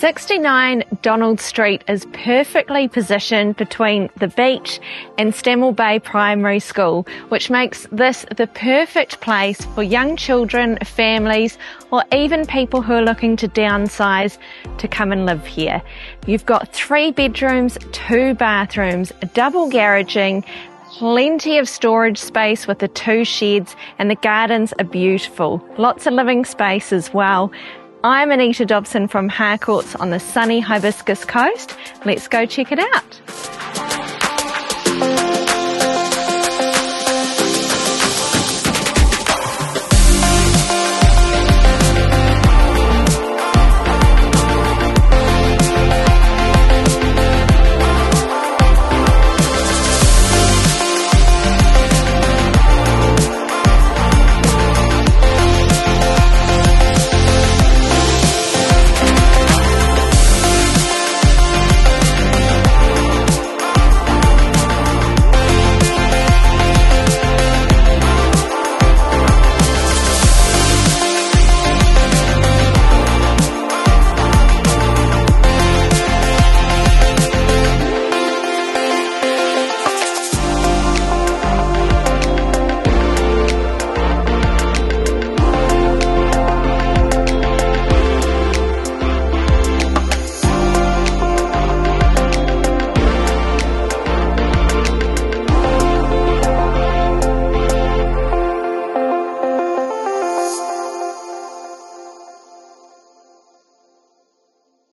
69 Donald Street is perfectly positioned between the beach and Stanmore Bay Primary School, which makes this the perfect place for young children, families, or even people who are looking to downsize to come and live here. You've got 3 bedrooms, 2 bathrooms, double garaging, plenty of storage space with the 2 sheds, and the gardens are beautiful. Lots of living space as well. I'm Anita Dobson from Harcourts on the sunny Hibiscus Coast. Let's go check it out.